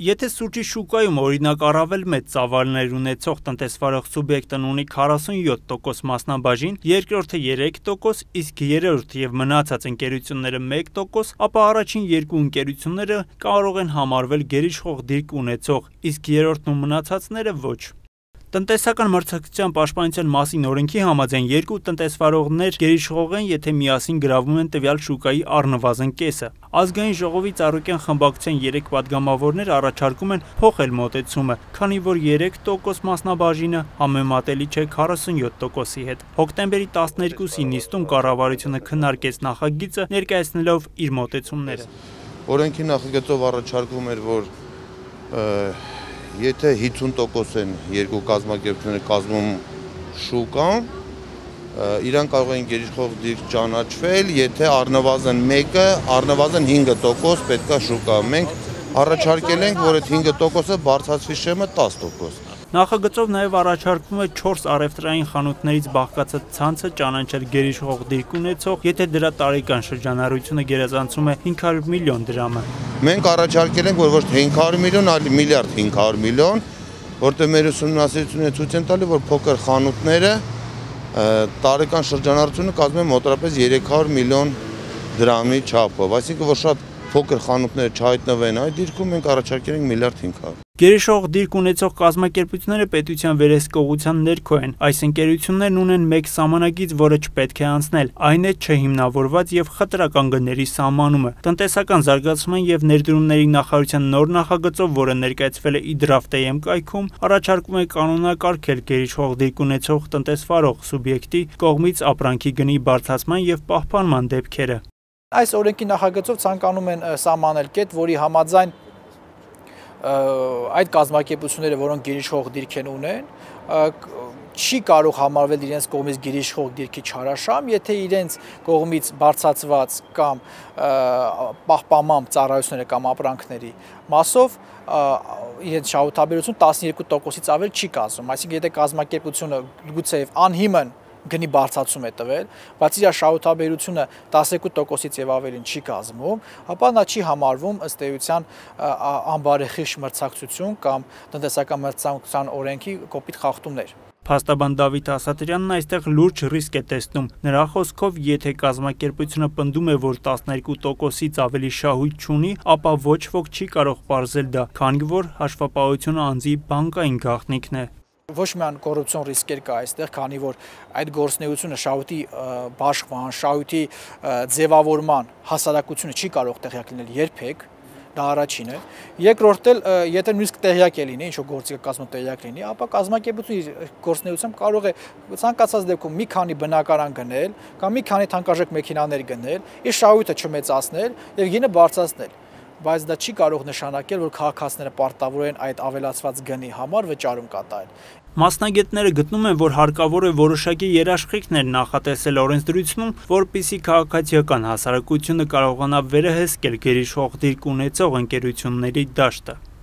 Եթե սուրճի շուկայում օրինակ առավել մեծ ծավալներ ունեցող տնտեսվարող սուբյեկտն ունի 47% մասնաբաժին, երկրորդը 3%, իսկ երրորդ եւ մնացած ընկերությունները 1%, ապա առաջին երկու ընկերությունները կարող են համարվել գերիշխող դիրք ունեցող, իսկ երրորդն ու մնացածները ոչ։ Տնտեսական մրցակցության պաշտպանության մասին օրենքի համաձայն երկու տնտեսվարողներ գերիշխող են, եթե միասին գրավում են տվյալ շուկայի առնվազն կեսը։ Ազգային ժողովի ծառայության խմբակցության 3 падգամավորներ առաջարկում են փոխել մոտեցումը, քանի որ 3% մասնաբաժինը համեմատելի չէ 47%-ի հետ։ Հոկտեմբերի 12-ի նիստում կառավարությունը քննարկեց նախագիծը, ներկայացնելով իր մոտեցումները։ Օրենքի նախագծով առաջարկվում էր, որ եթե 50% են երկու կազմակերպությունները կազմում շուկան, իրան կարող են գերիշխող դիրք ճանաչվել, եթե առնվազն մեկը, առնվազն 5% պետք է շուկա։ Մենք առաջարկել ենք, որ այդ 5%-ը բարձրացվի շեմը 10%։ Նախագծով նաև առաջարկվում է 4 առևտրային խանութներից բաղկացած ցանցը ճանաչել գերիշխող դիրք ունեցող, եթե դրա տարեկան շրջանառությունը գերազանցում է 500 միլիոն դրամը։ Մենք առաջարկել ենք, որ ոչ թե 500 միլիոն, այլ միլիարդ 500 միլիոն, որտեղ մեր ուսումնասիրությունները ցույց են տալի, որ փոքր խանութները տարեկան շրջանառությունը կազմում է մոտավորապես 300 միլիոն դրամի չափով, այսինքն որ շատ փոքր խանութները չհայտնվեն այդ դիրքում, մենք առաջարկել ենք միլիարդ 500։ Գերիշխող դիրք ունեցող կազմակերպությունները պետության վերահսկողության ներքո են։ Այս ընկերություններն ունեն մեկ սահմանագիծ, որը չպետք է անցնել, այն է չհիմնավորված եւ խտրական գների սահմանումը։ Տնտեսական զարգացման եւ ներդրումների նախարարության նոր նախագծով, որը ներկայացվել է Իդրավտեյեմ կայքում, առաջարկում է կանոնակարգել գերիշխող դիրք ունեցող տնտեսվարող սուբյեկտի կողմից ապրանքի գնի բարձրացման եւ պահպանման դեպքերը։ Այս օրենքի նախագծով ցանկանում են սահմանել կետ, որի համաձայն այդ կազմակերպությունները, որոնք գերիշխող դիրք են ունեն, չի կարող համարվել իրենց կողմից գերիշխող դիրքի չարաշահում, եթե իրենց կողմից բարձրացված կամ պահպանման ծառայությունները կամ ապրանքների մասով իրենց շահութաբերություն 12%-ից ավել չի կազմում, այսինքն եթե կազմակերպությունը գուցեև անհիմն գնի բարձրացում է տվել, բայց իր շահութաբերությունը 12%-ից եւ ավելին չի կազմում, ապա նա չի համարվում ըստ էության անբարեխիղճ մրցակցություն կամ տնտեսական մրցակցության օրենքի կոպիտ խախտումներ։ Փաստաբան Դավիթ Ասատրյանն այստեղ լուրջ ռիսկ է տեսնում։ Նրա խոսքով, եթե կազմակերպությունը պնդում է, որ 12%-ից ավելի շահույթ չունի, ապա ոչ ոք չի կարող պարզել դա, քանի որ հաշվապահությունը անձի բանկային գաղտնիքն է։ Ոչ միայն կոռուպցիոն ռիսկեր կա այստեղ, քանի որ այդ գործունեությունը շահույթի բաշխման, շահույթի ձևավորման հասարակությունը չի կարող տեղյակ լինել երբեք, դա առաջին է։ Երկրորդ էլ, եթե նույնիսկ տեղյակ է լինի, ինչ-որ գործիքը կազմում տեղյակ լինի, ապա կազմակերպությունը իր գործունեությամբ կարող է ցանկացած դեպքում մի քանի բնակարան գնել կամ մի քանի թանկարժեք մեքենաներ գնել, իր շահույթը չմեծացնել եւ գինը բարձրացնել։ Բայց դա չի կարող նշանակել, որ քաղաքացիները պարտավոր են այդ ավելացված գնի համար վճարում կատարել։ Մասնագետները գտնում են, որ հարկավոր է որոշակի երաշխիքներ նախատեսել օրենսդրությունում, որպեսզի քաղաքացիական հասարակությունը կարողանա վերահսկել գերիշխող դիրք ունեցող ընկերությունների դաշտը։